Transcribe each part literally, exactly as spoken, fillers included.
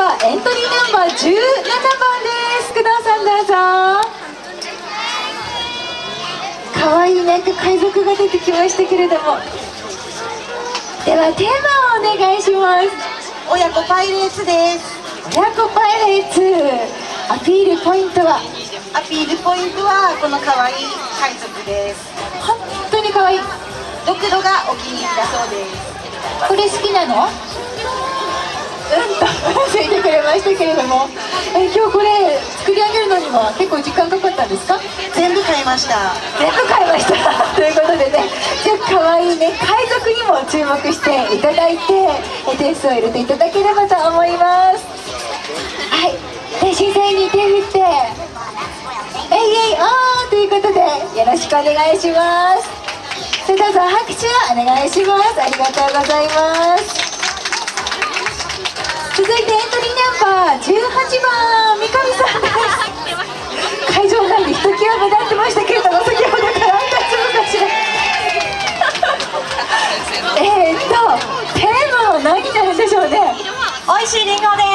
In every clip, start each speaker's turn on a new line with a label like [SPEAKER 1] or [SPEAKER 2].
[SPEAKER 1] はエントリーナンバーじゅうななばんです。工藤さんどうぞ。かわいいなんか海賊が出てきましたけれども、ではテーマをお願いします。
[SPEAKER 2] 親子パイレーツです。
[SPEAKER 1] 親子パイレーツ、アピールポイントは？
[SPEAKER 2] アピールポイントはこの可愛い海賊です。
[SPEAKER 1] 本当に可愛い。
[SPEAKER 2] ドクロがお気に入りだそうです。
[SPEAKER 1] これ好きなの？うんとついてくれましたけれども、え今日これ作り上げるのには結構時間かかったんですか？
[SPEAKER 2] 全部買いました。
[SPEAKER 1] 全部買いましたということでね、じゃあ可愛いね海賊にも注目していただいてえ点数を入れていただければと思います。はい、で審査員に手振ってえいえいおーということでよろしくお願いします。それでは拍手をお願いします。ありがとうございます。続いてエントリーナンバーじゅうはちばん、三上さんです。会場内でひときわ目立ってましたけれども、先ほどから大丈夫かしら。えーっとテーマは何になるんでしょうね。
[SPEAKER 2] 美味しいリンゴです。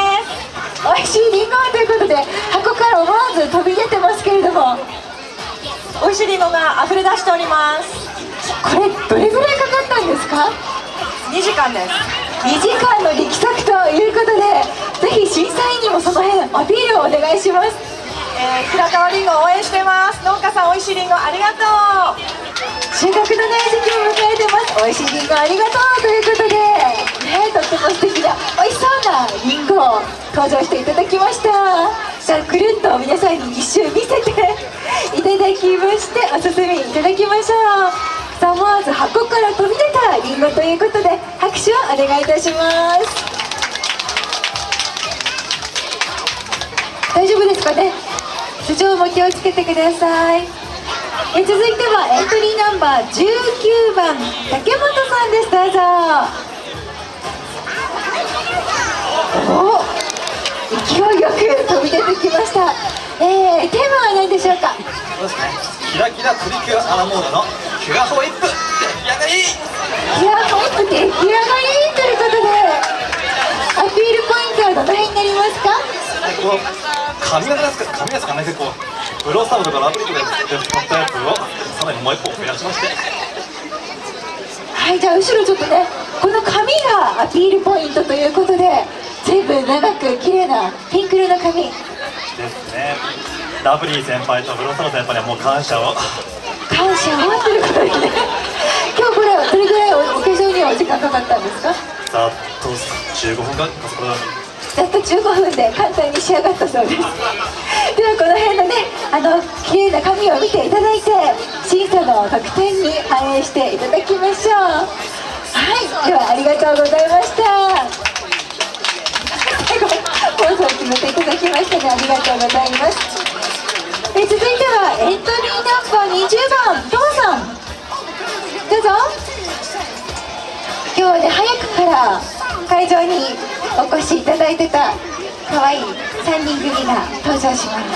[SPEAKER 1] 美味しいリンゴということで箱から思わず飛び出てますけれども、
[SPEAKER 2] 美味しいリンゴが溢れ出しております。
[SPEAKER 1] これどれぐらいかかったんですか？
[SPEAKER 2] にじかんです。
[SPEAKER 1] にじかんの力作ということで、ぜひ審査員にもその辺アピールをお願いします。
[SPEAKER 2] えー、平川りんごを応援してます。農家さん美味しいりんごありがとう。
[SPEAKER 1] 収穫のね時期を迎えてます。美味しいりんごありがとうということで、ね、とっても素敵な美味しそうなりんごを登場していただきました。じゃあくるっと皆さんに一周見せていただきましてお進みいただきましょう。さあ思わず箱から飛び出たりんごということで拍手をお願いいたします。大丈夫ですかね。頭上も気をつけてください。え続いてはエントリーナンバーじゅうきゅうばん、竹本さんです。どうぞ。お勢いよく飛び出てきました。えー、テーマは何でしょうか？
[SPEAKER 3] そうですね、キラキラプリキュアアラモードのキュアホイップ出来上がり。
[SPEAKER 1] キュアホイップ出来上がりということで、アピールポイントはどの辺になりますか？
[SPEAKER 3] こう髪型ですか、髪ですかね、結構ブロースタムとかラプリコで使ったやつをさらにもう一本増やしまして、
[SPEAKER 1] はい、じゃあ後ろちょっとね、この髪がアピールポイントということで、随分長く綺麗なピンク色の髪
[SPEAKER 3] ですね。ラブリー先輩とブロースタム先輩にはもう感謝を
[SPEAKER 1] 感謝をということでね、今日これはどれぐらいお化粧にはお時間かかったんですか？
[SPEAKER 3] ざっとじゅうごふんかんかそこら
[SPEAKER 1] ざっとじゅうごふんで簡単に仕上がったそうです。ではこの辺のね、あの綺麗な髪を見ていただいて審査の得点に反映していただきましょう。はい、ではありがとうございました。最後ポーズを決めていただきましたね。ありがとうございます。え続いてはエントリーナンバーにじゅうばん、トモさんどうぞ。今日はね早くから会場にお越しいただいてた可愛いさんにん組が登場します。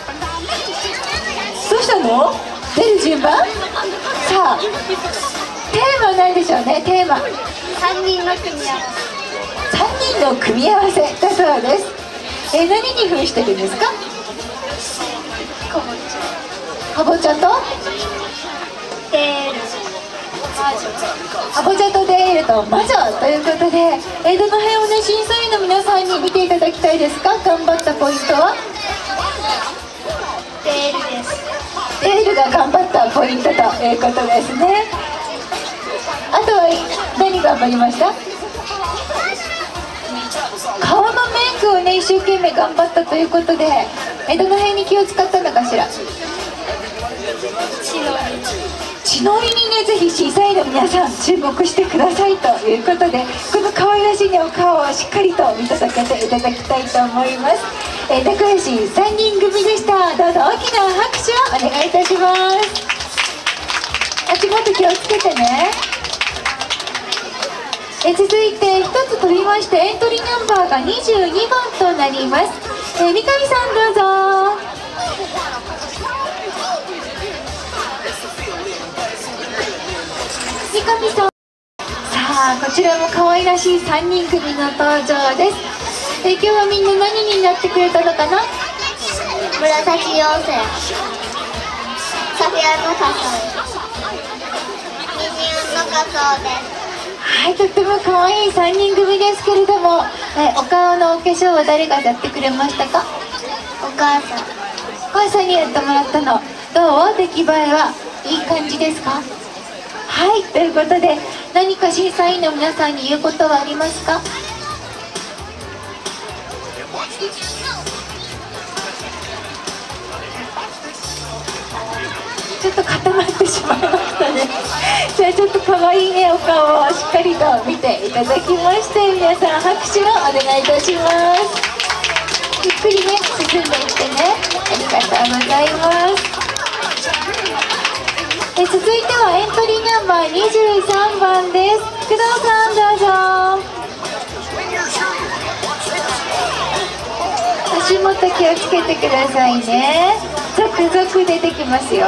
[SPEAKER 1] どうしたの？出る順番？さあテーマは何でしょうね。テーマ
[SPEAKER 2] さんにんの組み合わせ。
[SPEAKER 1] さんにんの組み合わせだそうです。え何に扮してるんですか？
[SPEAKER 2] かぼちゃ。
[SPEAKER 1] かぼちゃと
[SPEAKER 2] テール。
[SPEAKER 1] かぼちゃとデールと魔女ということで、えどの辺をね審査員の皆さんに見ていただきたいですか？頑張ったポイントは
[SPEAKER 2] テールです。
[SPEAKER 1] デールが頑張ったポイントということですね。あとは何頑張りました？顔のメイクをね一生懸命頑張ったということで、えどの辺に気を使ったのかしら？
[SPEAKER 2] 血のり。
[SPEAKER 1] 血のりにねぜひ審査員の皆さん注目してくださいということで、この可愛らしい、ね、お顔をしっかりと見届けていただきたいと思います。えー、仲良しさんにん組でした。どうぞ大きな拍手をお願いいたします。足元気をつけてね。え続いてひとつ飛びましてエントリーナンバーがにじゅうにばんとなります。えー、三上さんどうぞ。三上さん、さあこちらも可愛らしいさんにん組の登場です。 え今日はみんな何になってくれたのかな？
[SPEAKER 4] 紫妖精、サフィアの仮装、ミニオンの仮装です。
[SPEAKER 1] はい、とっても可愛いさんにん組ですけれども、えお顔のお化粧は誰がやってくれましたか？
[SPEAKER 4] お母さん。
[SPEAKER 1] お母さんにやってもらったの。どう？出来栄えはいい感じですか？はい、ということで何か審査員の皆さんに言うことはありますか？ちょっと固まってしまいましたね。じゃあちょっと可愛いねお顔をしっかりと見ていただきまして、皆さん拍手をお願いいたします。ゆっくりね進んでいってね。ありがとうございます。え続いてはエントリーナンバーにじゅうさんばんです。工藤さんどうぞ。足元気をつけてくださいね。続々出てきますよ。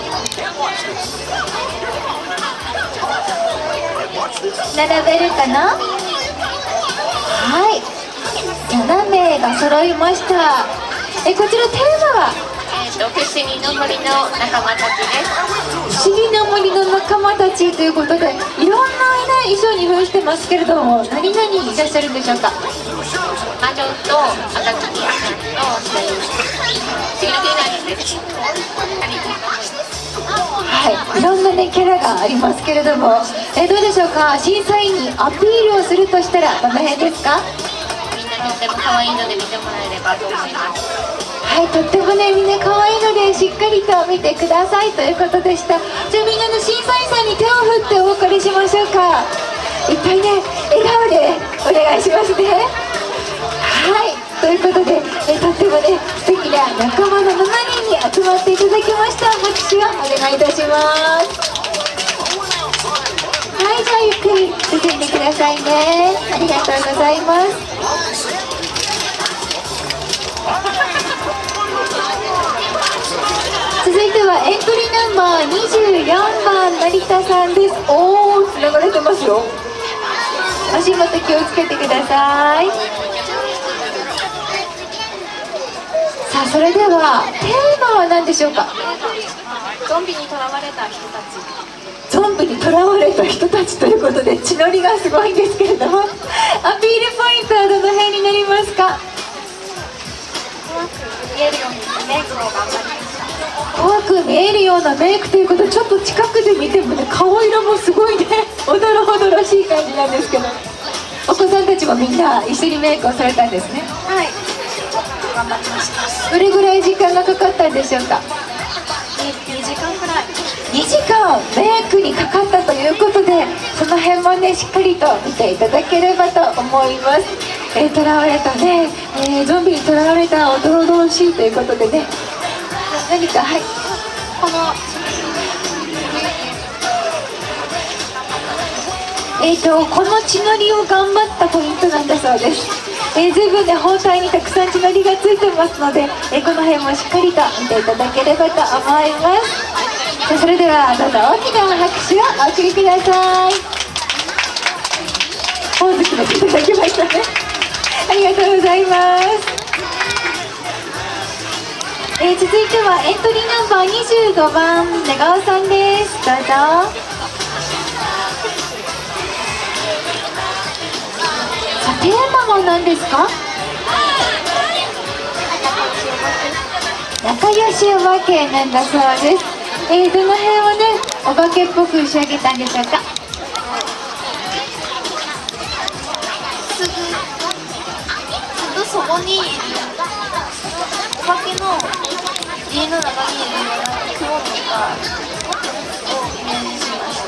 [SPEAKER 1] 並べるかな？はい、ななめいが揃いました。えこちらテーマは
[SPEAKER 4] えっと不思議の森の仲間たちです。
[SPEAKER 1] 不思議な森の仲間たちということで、いろんな、ね、衣装に扮してますけれども、何々いらっしゃるんでしょうか？
[SPEAKER 4] 魔女と赤月さんと不思議の国なんです。
[SPEAKER 1] はい、いろんなねキャラがありますけれども、えどうでしょうか？審査員にアピールをするとしたらどの辺ですか？
[SPEAKER 4] みんなとっても可愛いので見てもらえればと思います。
[SPEAKER 1] はい、とってもねみんな可愛いのでしっかりと見てくださいということでした。じゃあみんなの審査員さんに手を振ってお別れしましょうか。いっぱいね笑顔でお願いしますね。はい、ということでえとってもね素敵な仲間のななにんに集まっていただきました。拍手をお願いいたします。はい、じゃあゆっくり進んでくださいね。ありがとうございます。続いてはエントリーナンバーにじゅうよんばん成田さんです。おお、つながれてますよ。足元気をつけてください。さあそれではテーマは何でしょうか？
[SPEAKER 2] ゾンビにとらわれた人たち。
[SPEAKER 1] ゾンビにとらわれた人たちということで血のりがすごいんですけれども、アピールポイントはどの辺になりますか？
[SPEAKER 2] 見えるようにメイクを頑張りました。
[SPEAKER 1] 怖く見えるようなメイクということで、ちょっと近くで見てもね顔色もすごいねおどろおどろしい感じなんですけど、お子さんたちもみんな一緒にメイクをされたんですね。
[SPEAKER 2] はい、頑張りました。
[SPEAKER 1] どれぐらい時間がかかったんでしょうか？
[SPEAKER 2] にじかんくらい。
[SPEAKER 1] にじかんメイクにかかったということで、その辺もねしっかりと見ていただければと思います。えー、囚われたね、えー、ゾンビに囚われたおどろおどろしいということでね、何かはい
[SPEAKER 2] この
[SPEAKER 1] えーとこの血のりを頑張ったポイントなんだそうです。えー、随分ね包帯にたくさん血のりがついてますので、えー、この辺もしっかりと見ていただければと思います。さあそれではどうぞ大きな拍手をお送りください。ポーズ決めていただきましたね。ありがとうございます。えー、続いてはエントリーナンバーにじゅうごばん寝顔さんです。どうぞ。さあテーマは何ですか？仲良しお化けなんだそうです。えー、どの辺をねお化けっぽく仕上げたんでしょうか？
[SPEAKER 4] すぐすぐそこにいるお化けの家の中にいるような雲とかをイメージしました。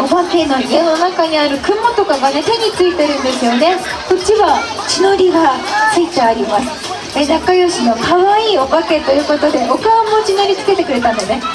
[SPEAKER 1] お化けの家の中にある雲とかがね手についてるんですよね。こっちは血のりがついてあります。え仲良しの可愛いお化けということで、お顔も血のりつけてくれたんだね。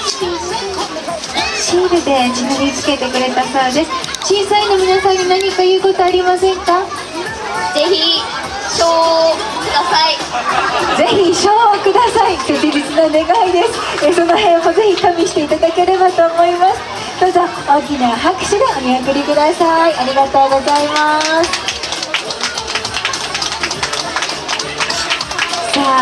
[SPEAKER 1] シールで血のりつけてくれたそうです。審査員の皆さんに何か言うことありませんか？
[SPEAKER 4] ぜひ賞をください。
[SPEAKER 1] ぜひ賞をください。切実な願いです。えその辺もぜひ加味していただければと思います。どうぞ大きな拍手でお見送りください。ありがとうございます。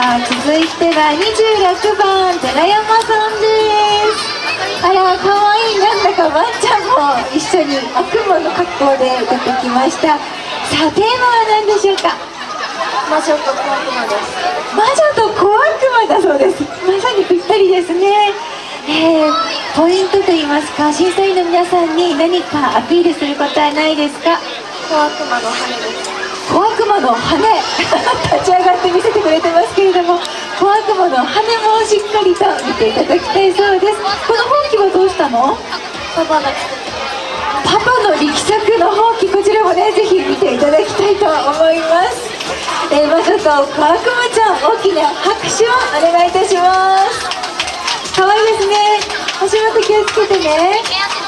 [SPEAKER 1] あ続いてはにじゅうろくばん寺山さんです。あらかわいい、なんだかワンちゃんも一緒に悪魔の格好で出てきました。さあテーマは何でしょうか？
[SPEAKER 4] 魔女と小悪魔です。
[SPEAKER 1] 魔女と小悪魔だそうです。まさにぴったりですね。えー、ポイントといいますか、審査員の皆さんに何かアピールすることはないですか？
[SPEAKER 4] 小悪魔の羽です。
[SPEAKER 1] 小悪魔の羽立ち上がって見せてくれてますけれども、小悪魔の羽もしっかりと見ていただきたいそうです。このほうきはどうしたの？
[SPEAKER 4] パパが作って
[SPEAKER 1] パパの力作のほうき、こちらもねぜひ見ていただきたいと思います。えー、魔女と小悪魔ちゃん、大きな拍手をお願いいたします。かわいいですね。足元気をつけてね。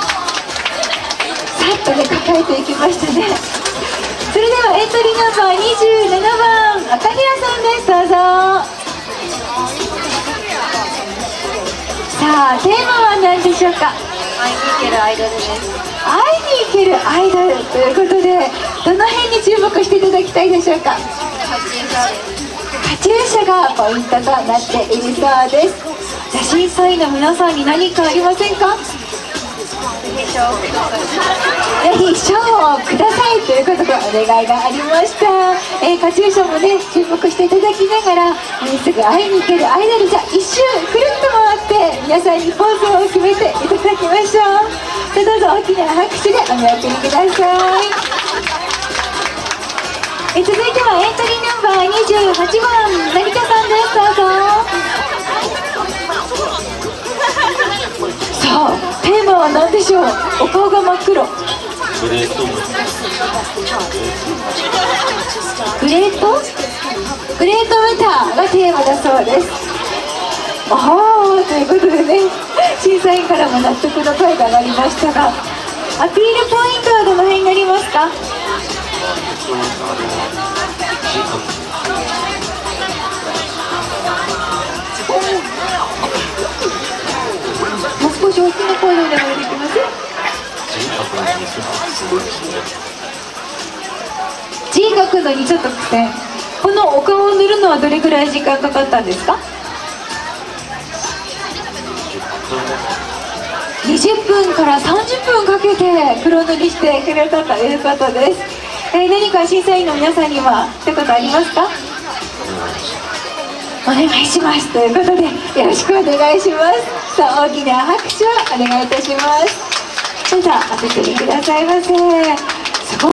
[SPEAKER 1] さっとね抱えていきましたね。それではエントリーナンバーにじゅうななばん赤平さんです。どうぞ。さあテーマは何でしょうか？
[SPEAKER 4] 会いに行けるアイドルです。
[SPEAKER 1] 会いに行けるアイドルということで、どの辺に注目していただきたいでしょうか？カチューシャがポイントとなっているそうです。じゃあ審査員の皆さんに何かありませんか？ぜひ賞をくださいということでお願いがありました。えー、カチューシャもね注目していただきながら、もうすぐ会いに行けるアイドル、じゃあ一周くるっと回って皆さんにポーズを決めていただきましょう。さあどうぞ大きな拍手でお見送りください。えー、続いてはエントリーナンバーにじゅうはちばん成田さんです。どうぞ。さあテーマは何でしょう？お顔が真っ黒。
[SPEAKER 3] グレート
[SPEAKER 1] グレートグレートウェターがテーマだそうです。おーということでね、審査員からも納得の声が上がりましたが、アピールポイントはどの辺になりますか？もう少し大きな声でお願いできます？字書くのにちょっと苦戦。このお顔を塗るのはどれぐらい時間かかったんですか？にじゅっぷんからさんじゅっぷんかけて黒塗りしてくれたということです。えー、何か審査員の皆さんには一言ありますか？お願いしますということでよろしくお願いします。さあ大きな拍手をお願いいたします。それではお進みくださいませ。